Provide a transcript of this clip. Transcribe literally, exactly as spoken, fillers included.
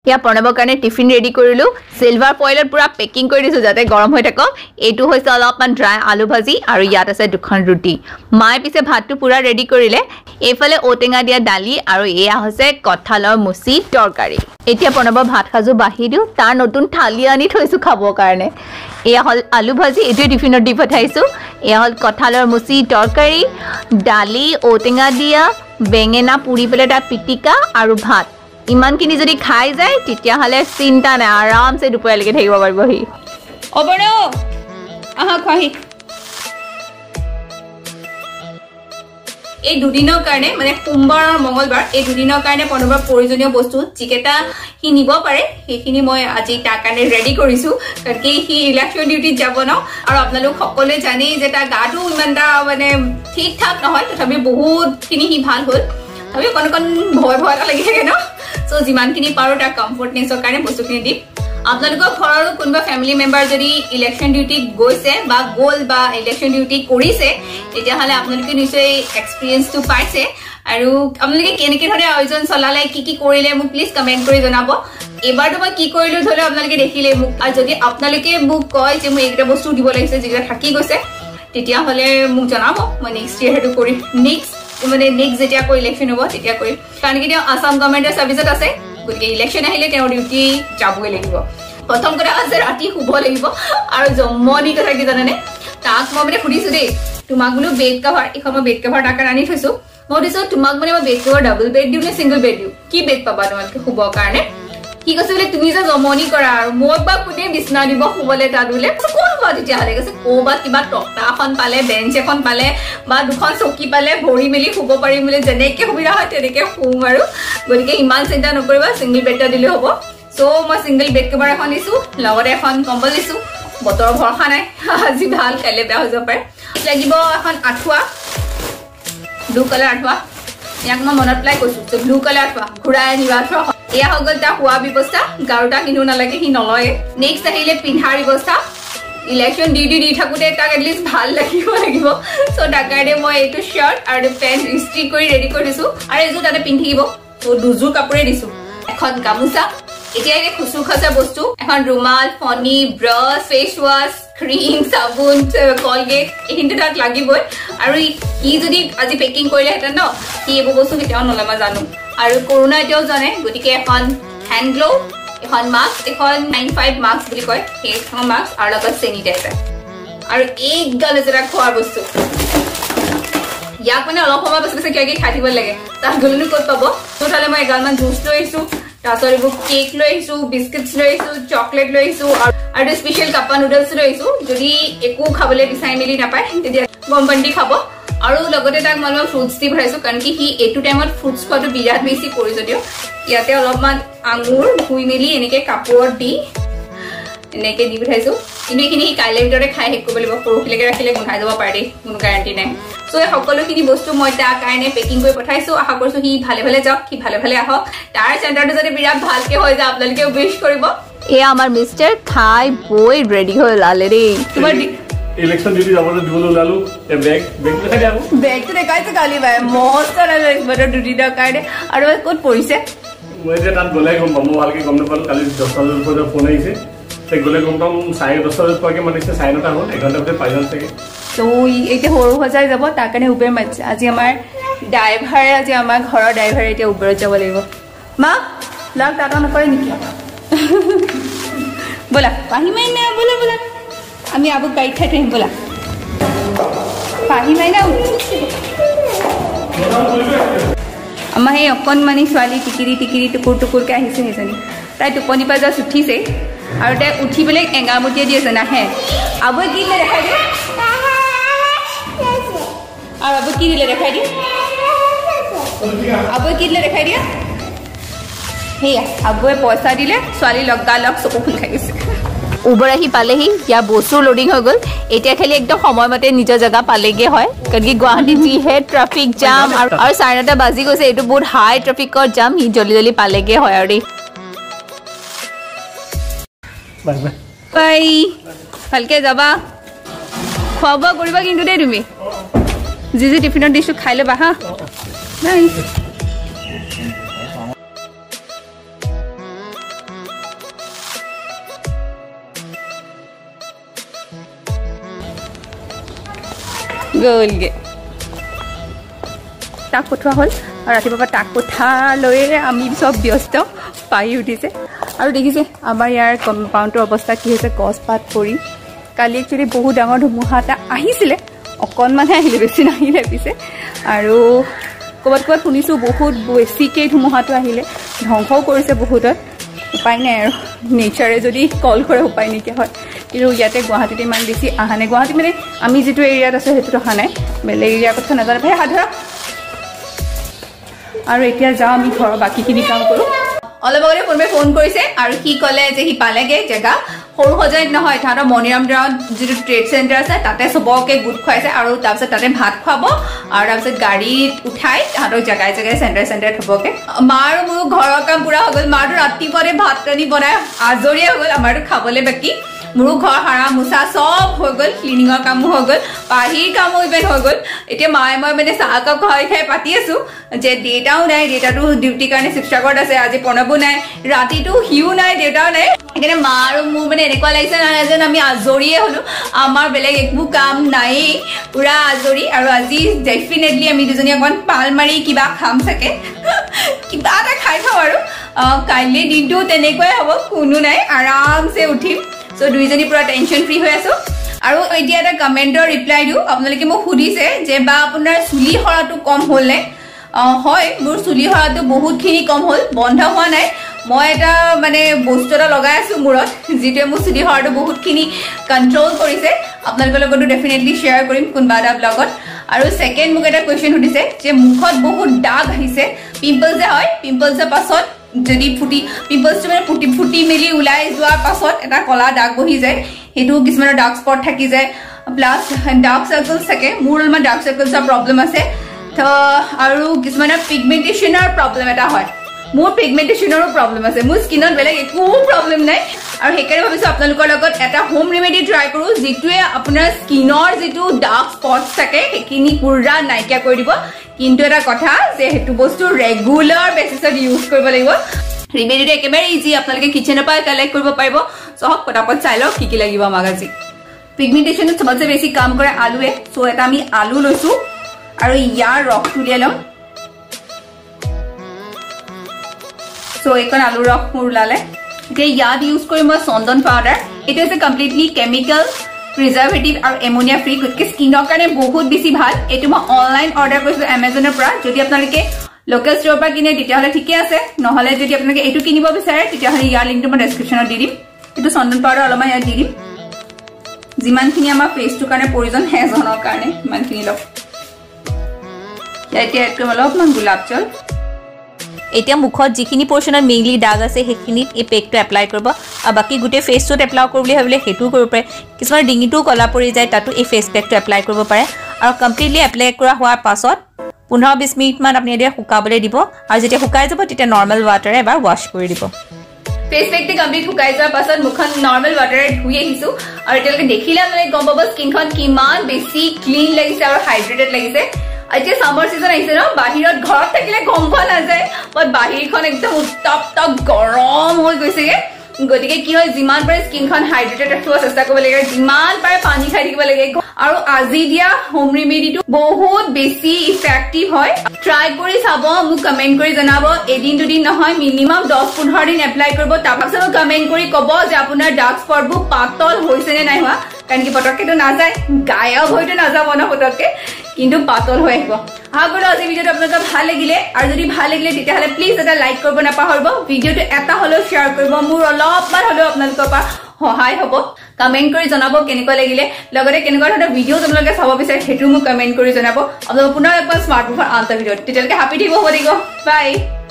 या प्रणৱৰ কাৰণে টিফিন ৰেডি কৰিলো সিলভাৰ ফয়েলত পুৰা পেকিং কৰি দিছো যাতে গৰম হৈ থাকক এটো হৈছে অলপমান ড্ৰাই আলু ভাজি আৰু ইয়াত আছে দুখন ৰুটি মায়ে পিছে ভাতটো পুৰা ৰেডি কৰিলে এফালে ওটেঙা দিয়া দালি আৰু এয়া হৈছে কঁঠালৰ মুচি তৰকাৰী এতিয়া প্ৰণৱৰ ভাত খাজু বাহি দিও তাৰ নতুন থালি আনি থৈছো খাবৰ কাৰণে এয়া হল আলু ভাজি এটো টিফিনত দি পঠাইছো এয়া হল কঁঠালৰ মুচি তৰকাৰী দালি ওটেঙা দিয়া বেঙেনা পুৰি পেলে তাৰ পিটিকা আৰু ভাত ইমান কিনি যদি খাই যায় তেতিয়া হলে চিন্তা নাই আৰাম সে দুপৰীয়া লৈকে থাকিব পাৰিব হি অবনো আহা খাহি এই দুদিনৰ কাৰণে মানে সোমবাৰ আৰু মঙ্গলবাৰ এই দুদিনৰ কাৰণে প্ৰণৱৰ প্ৰয়োজনীয় বস্তু যিকেটা হি নিব পাৰে সেইখিনি মই আজি তাৰ কাৰণে ৰেডি কৰিছো কাৰণ কি হি ইলেকশন ডিউটিত যাব ন আৰু আপোনালোক সকলোৱে জানি যে তাৰ গাটো ইমানটা মানে ঠিক ঠাক নহয় তথাপি বহুত খিনি হি ভাল হ'ল তথাপি কোন কোন ভয় ভয় লাগি থাকে ন সো যিমানখিনি পাৰো তাৰ কমফৰ্টনেছৰ কাৰণে বস্তুখিনি দিম আপোনালোকৰ ঘৰৰ কোনবা ফ্যামিলি মেম্বাৰ যদি ইলেকশন ডিউটি গৈছে বা গোল বা ইলেকশন ডিউটি কৰিছে তেতিয়া হলে আপোনালোকে নিশ্চয় এক্সপেৰিয়েন্সটো পাইছে আৰু আপোনালোকে কেনেকৈ ধৰে আয়োজন চলালে কি কি কৰিলে মোক প্লিজ কমেন্ট কৰি জনাব এবাৰটো মই কি কৰিলো ধৰে আপোনালোকে দেখিলে মোক আৰু যদি আপোনালোকে মোক কয় যে মই এইটা বস্তু দিব লাগিছে যেটা থাকি গৈছে তেতিয়া হলে মোক জনাব মই নেক্সট ইয়াৰ হেতু কৰি নেক্সট মানে নেক্সট যেতিয়া কো ইলেকশন হ'ব তেতিয়া কৰি কাৰণ কি আসাম গভৰ্ণমেন্টৰ সাৰ্ভিসত আছে গতিকে ইলেকশন আহিলে তেওঁ ডিউটি যাবই লাগিব প্ৰথম কথা আছে ৰাতি শুব লাগিব আৰু জমনি কথা কি জানেনে তাক মই মানে সুধিছো দেই তোমাক বোলো বেড কভাৰ এখন মই বেড কভাৰ টাকা আনি থৈছো মই দিছো তোমাক মানে মই বেড কভাৰ ডাবল বেড দিও নে সিঙ্গল বেড দিও কি বেড পাবা তোমাকে শুবৰ কাৰণে কি কৈছে বোলে তুমি যে জমনি কৰা আৰু মোক বা কোনে বিছনা দিব শুবলে তাদুলে কোন বা তেতিয়া হলে কৈছে কোবা কিবা টকটা এখন পালে বেঞ্চ এখন পালে বা দুখন চকী পালে ভৰি মেলি শুব পাৰিম বোলে যেনেকে সুবিধা হয় তেনেকে শুম আৰু গতিকে ইমান চিন্তা নকৰিবা সিঙ্গল বেডটা দিলে হ'ব সো মই সিঙ্গল বেড কভাৰ এখন দিছো লগতে এখন কম্বল দিছো বতৰ ভৰসা নাই আজি ভাল কাইলে বেয়া হৈ যাব পাৰে লাগিব এখন আঠুৱা ব্লু কালাৰ আঠুৱা ইয়াক মই মনত প্লাই কৈছো যে ব্লু কালাৰ আঠুৱা ঘুৰাই আনিবা আঠুৱা এয়া হৈ গ'ল তাৰ খোৱা ব্যৱস্থা গাৰুটা কিনো নালাগে সি নলয়ে নেক্সট আহিলে পিন্ধাৰ ব্যৱস্থা ইলেকশন ডিউটি দি থাকোতে তাক এটলিষ্ট ভাল লাগিব লাগিব সো ডাকাৰে মই এইটো শাৰ্ট আৰু পেন্ট ইস্ত্ৰি কৰি ৰেডি কৰি দিছো আৰু এইযোৰ তাতে পিন্ধিব তো দুযোৰ কাপোৰে দিছো এখন গামুচা এতিয়া এই খুচু খচা বস্তু এখন ৰুমাল ফনি ব্ৰাছ ফেস ওয়াশ ক্ৰীম সাবুন কলগেট এইখিনি তাত লাগিবই আৰু কি যদি আজি পেকিং কৰিলে হেতেন ন কি এইবোৰ বস্তু কেতিয়াও নলমা জানো আৰু কৰোনা এতিয়াও জানে গতিকে এখন হ্যান্ড গ্লোভ এখন মাস্ক এখন নাইনটি ফাইভ মাস্ক বুলি কয় সেইখন মাস্ক আৰু লগত সেনিটাইজাৰ আৰু এক গাল জৰা খোৱাৰ বস্তু ইয়াক মানে অলপ সময় পাছত কিয় কি খাই থাকিব লাগে তাৰ গলনি ক'ত পাব তোতালে মই এগালমান জুচ লৈ আহিছো তাছৰ এইবোৰ কেক লৈ আহিছো বিস্কিটছ লৈ আহিছো চকলেট লৈ আহিছো আৰু স্পেশাল কাপা নুডলছ লৈ আহিছো যদি একো খাবলৈ বিচাৰি মিলি নাপায় তেতিয়া গম বন্দি খাব আৰু লগতে তাক মই ফ্ৰুটছ দি ভৰাইছো কাৰণ কি হি এটো টাইমত ফ্ৰুটছ খোৱাটো বিৰাট বেছি কৰি যদিও ইয়াতে অলপমান আঙুৰ ধুই মেলি এনেকে কাপোৰত দি এনেকে দি পঠাইছো কিন্তু এইখিনি কাইলে ভিতৰতে খাই শেষ কৰিব লাগিব পৰহিলৈকে ৰাখিলে গোন্ধাই যাব পাৰে দেই কোনো গ্যাৰান্টি নাই সো এই সকলোখিনি বস্তু মই তাৰ কাৰণে পেকিং কৰি পঠাইছো আশা কৰিছো হি ভালে ভালে যাওক কি ভালে ভালে আহক তাৰ চেণ্টাৰটো যদি বিৰাট ভালকে হৈ যায় আপোনালোকে উইশ কৰিব এয়া আমাৰ মিস্টাৰ খাই বই ৰেডি হৈ লালে দেই তোমাৰ ইলেকশন ডিউটি যাবলৈ দিবলৈ লালো এ বেগ বেগ দেখাই দিও বেগ তো দেখাইছো কালি ভাই মস্ত লাগে বড় ডিউটি দা কাৰণে আৰু ক'ত পৰিছে মই যে তাত গলে গম পাম ভালকে গম নাপালো কালি দহটা বজাৰ পৰা ফোন আহিছে তে গলে গম পাম চাৰে দহটা বজাৰ পৰা মাতিছে চাৰে নটা হ'ল এক ঘণ্টা ভিতৰত পাই যাম চাগে তো এইতে সৰু হজাই যাব তাৰ কাৰণে উবেৰ মাতিছে আজি আমাৰ ড্ৰাইভাৰ আজি আমাৰ ঘৰৰ ড্ৰাইভাৰ এতিয়া উবেৰত যাব লাগিব মা লাগ টাটা নকৰে নেকি বলা পাহি মাইনা বলা বলা আমি আবু গাইড খাই থিম বলা পাহি মাইনা আমাৰ এই অকণমানি ছোৱালী টিকিৰি টিকিৰি টুকুৰ টুকুৰকৈ আহিছে সেইজনী তাই টোপনি পৰা জাষ্ট উঠিছে আৰু তাই উঠি পেলাই এঙামুটিয়ে দি আছে নাহে আবুৱে কি দিলে দেখাই দিয়ে আৰু আবুৱে কি দিলে দেখাই দিয়ে আবুৱে কি দিলে দেখাই দিয়ে সেয়া আবুৱে পইচা দিলে ছোৱালী লগা লগ চকু ফুল খাই গৈছে উবৰ আহি পালেহি ইয়াৰ বস্তু লোডিং হৈ গ'ল এতিয়া খালি একদম সময়মতে নিজৰ জেগা পালেগে হয় কাৰণ কি গুৱাহাটী যিহে ট্ৰাফিক জাম আৰু চাৰে নটা বাজি গৈছে এইটো বহুত হাই ট্ৰাফিকৰ জাম হি জলদি জলদি পালেগে হয় আৰু বাই বাই বাই ভালকে যাবা খোৱা বোৱা কৰিবা কিন্তু দেই তুমি যি যি টিফিনত দিছো খাই ল'বা হা বাই গ'লগে তাক পঠোৱা হ'ল আৰু ৰাতিপুৱা তাক পঠালৈয়ে আমি চব ব্যস্ত পাই উঠিছে আৰু দেখিছে আমাৰ ইয়াৰ কম্পাউণ্ডৰ অৱস্থা কি হৈছে গছপাত পৰি কালি একচুৱেলি বহুত ডাঙৰ ধুমুহা এটা আহিছিলে অকণমানহে আহিলে বেছি নাহিলে পিছে আৰু ক'ৰবাত ক'ৰবাত শুনিছোঁ বহুত বেছিকৈ ধুমুহাটো আহিলে ধ্বংসও কৰিছে বহুতত উপায় নাই আৰু নেচাৰে যদি কল কৰে উপায় নাইকিয়া হয় কিন্তু ইয়াতে গুৱাহাটীত ইমান বেছি অহা নাই গুৱাহাটী মানে আমি যিটো এৰিয়াত আছোঁ সেইটোত অহা নাই বেলেগ এৰিয়াৰ কথা নাজানো ভাই হাত ধৰক আৰু এতিয়া যাওঁ আমি ঘৰৰ বাকীখিনি কাম কৰোঁ অলপ আগতে কোনোবাই ফোন কৰিছে আৰু সি ক'লে যে সি পালেগৈ জেগা সৰু সজাইত নহয় তাহাঁতৰ মণিৰাম গাঁৱত যিটো ট্ৰেড চেণ্টাৰ আছে তাতে চবকে গোট খুৱাইছে আৰু তাৰপিছত তাতে ভাত খুৱাব আৰু তাৰপিছত গাড়ীত উঠাই তাহাঁতক জেগাই জেগাই চেণ্টাৰ চেণ্টাৰ থ'বগৈ মাৰ মোৰ ঘৰৰ কাম পূৰা হৈ গ'ল মাৰটো ৰাতিপুৱাতে ভাত পানী বনাই আজৰিয়ে হৈ গ'ল আমাৰতো খাবলৈ বাকী মোৰো ঘৰ সাৰা মোচা চব হৈ গ'ল ক্লিনিঙৰ কামো হৈ গ'ল পাহিৰ কামো ইভেন হৈ গ'ল এতিয়া মায়ে মই মানে চাহ কাপ খাই খাই পাতি আছোঁ যে দেউতাও নাই দেউতাটো ডিউটিৰ কাৰণে শিৱসাগৰত আছে আজি প্ৰণৱো নাই ৰাতিটো সিও নাই দেউতাও নাই সেইকাৰণে মা আৰু মোৰ মানে এনেকুৱা লাগিছে নহয় যেন আমি আজৰিয়ে হ'লোঁ আমাৰ বেলেগ একো কাম নায়েই পূৰা আজৰি আৰু আজি ডেফিনেটলি আমি দুজনী অকণমান পাল মাৰি কিবা খাম চাগে কিবা এটা খাই খাওঁ আৰু কাইলৈ দিনটো তেনেকুৱাই হ'ব কোনো নাই আৰামছে উঠিম চ' দুইজনী পুৰা টেনশ্যন ফ্ৰী হৈ আছোঁ আৰু এতিয়া এটা কমেণ্টৰ ৰিপ্লাই দিওঁ আপোনালোকে মোক সুধিছে যে বা আপোনাৰ চুলি সৰাটো কম হ'লনে হয় মোৰ চুলি সৰাটো বহুতখিনি কম হ'ল বন্ধ হোৱা নাই মই এটা মানে বস্তু এটা লগাই আছোঁ মূৰত যিটোৱে মোৰ চুলি সৰাটো বহুতখিনি কণ্ট্ৰল কৰিছে আপোনালোকৰ লগতো ডেফিনেটলি শ্বেয়াৰ কৰিম কোনোবা এটা ব্লগত আৰু ছেকেণ্ড মোক এটা কুৱেশ্যন সুধিছে যে মুখত বহুত দাগ আহিছে পিম্পলছ যে হয় পিম্পলছৰ পাছত যদি ফুটি পিম্পলছটো মানে ফুটি ফুটি মেলি ওলাই যোৱাৰ পাছত এটা কলা দাগ বহি যায় সেইটো কিছুমানৰ ডাৰ্ক স্পট থাকি যায় প্লাছ ডাৰ্ক চাৰ্কলছ থাকে মোৰ অলপমান ডাৰ্ক চাৰ্কলছৰ প্ৰব্লেম আছে তো আৰু কিছুমানৰ পিগমেণ্টেশ্যনৰ প্ৰব্লেম এটা হয় মোৰ পিগমেণ্টেশ্যনৰো প্ৰব্লেম আছে মোৰ স্কিনত বেলেগ একো প্ৰব্লেম নাই আৰু সেইকাৰণে ভাবিছোঁ আপোনালোকৰ লগত এটা হোম ৰেমেডি ট্ৰাই কৰোঁ যিটোৱে আপোনাৰ স্কিনৰ যিটো ডাৰ্ক স্পটছ থাকে সেইখিনি পূৰা নাইকিয়া কৰি দিব কিন্তু এটা কথা যে সেইটো বস্তু ৰেগুলাৰ বেচিছত ইউজ কৰিব লাগিব ৰেমেডিটো একেবাৰে ইজি আপোনালোকে কিচেনৰ পৰা কালেক্ট কৰিব পাৰিব চহক পটাপট চাই লওক কি কি লাগিব আমাক আজি পিগমেণ্টেশ্যনত চবতছে বেছি কাম কৰে আলুৱে চ' এটা আমি আলু লৈছোঁ আৰু ইয়াৰ ৰসটো উলিয়াই লওঁ চ' এইখন আলুৰ ৰস মোৰ ওলালে এতিয়া ইয়াত ইউজ কৰিম মই চন্দন পাউডাৰ এইটো হৈছে কমপ্লিটলি কেমিকেল প্ৰিজাৰ্ভেটিভ আৰু এমনিয়া ফ্ৰী গতিকে স্কিনৰ কাৰণে বহুত বেছি ভাল এইটো মই অনলাইন অৰ্ডাৰ কৰিছোঁ এমাজনৰ পৰা যদি আপোনালোকে লোকেল ষ্ট'ৰৰ পৰা কিনে তেতিয়াহ'লে ঠিকে আছে নহ'লে যদি আপোনালোকে এইটো কিনিব বিচাৰে তেতিয়াহ'লে ইয়াৰ লিংকটো মই ডেছক্ৰিপশ্যনত দি দিম এইটো চন্দন পাউডাৰ অলপমান ইয়াত দি দিম যিমানখিনি আমাৰ ফেচটোৰ কাৰণে প্ৰয়োজন হেজনৰ কাৰণে সিমানখিনি লওক এতিয়া এড কৰিম অলপমান গোলাপ জল এতিয়া মুখত যিখিনি পৰ্চনত মেইনলি দাগ আছে সেইখিনিত এই পেকটো এপ্লাই কৰিব আৰু বাকী গোটেই ফেচটোত এপ্লাই কৰোঁ বুলি ভাবিলে সেইটোও কৰিব পাৰে কিছুমানৰ ডিঙিটোও কলা পৰি যায় তাতো এই ফেচ পেকটো এপ্লাই কৰিব পাৰে আৰু কমপ্লিটলি এপ্লাই কৰা হোৱাৰ পাছত পোন্ধৰ বিছ মিনিটমান আপুনি এতিয়া শুকাবলৈ দিব আৰু যেতিয়া শুকাই যাব তেতিয়া নৰ্মেল ৱাটাৰে এবাৰ ৱাশ্ব কৰি দিব ফেচ পেকটো কমপ্লিট শুকাই যোৱাৰ পাছত মুখখন নৰ্মেল ৱাটাৰে ধুই আহিছোঁ আৰু এতিয়ালৈকে দেখিলে আপোনালোকে গম পাব স্কিনখন কিমান বেছি ক্লিন লাগিছে আৰু হাইড্ৰেটেড লাগিছে এতিয়া সামাৰ সিজন আহিছে ন বাহিৰত ঘৰত থাকিলে গম পোৱা নাযায় বাট বাহিৰখন একদম উত্তপ্ত গৰম হৈ গৈছেগে গতিকে কি হয় যিমান পাৰে স্কিনখন হাইড্ৰেটেড ৰাখিব চেষ্টা কৰিব লাগে যিমান পাৰে পানী খাই থাকিব লাগে আৰু আজি দিয়া হোম ৰেমেডিটো বহুত বেছি ইফেক্টিভ হয় ট্ৰাই কৰি চাব মোক কমেণ্ট কৰি জনাব এদিন দুদিন নহয় মিনিমাম দহ পোন্ধৰ দিন এপ্লাই কৰিব তাৰপাছত কমেণ্ট কৰি ক'ব যে আপোনাৰ ডাৰ্ক স্পটবোৰ পাতল হৈছে নে নাই হোৱা কাৰণ কি পটককেতো নাযায় গায়ব হয়তো নাযাব ন পটককে কিন্তু পাতল হৈ আহিব আশা কৰোঁ আজি ভিডিঅ'টো আপোনালোকৰ ভাল লাগিলে আৰু যদি ভাল লাগিলে তেতিয়াহ'লে প্লিজ এটা লাইক কৰিব নাপাহৰিব ভিডিঅ'টো এটা হ'লেও শ্বেয়াৰ কৰিব মোৰ অলপমান হ'লেও আপোনালোকৰ পৰা সহায় হ'ব কমেণ্ট কৰি জনাব কেনেকুৱা লাগিলে লগতে কেনেকুৱা ধৰণৰ ভিডিঅ' আপোনালোকে চাব বিচাৰে সেইটো মোক কমেণ্ট কৰি জনাব আপোনালোক পুনৰ একবাৰ স্মাৰ্ট মুখৰ আনটা ভিডিঅ'ত তেতিয়ালৈকে হাপি থাকিব হ'ব লাগিব বাই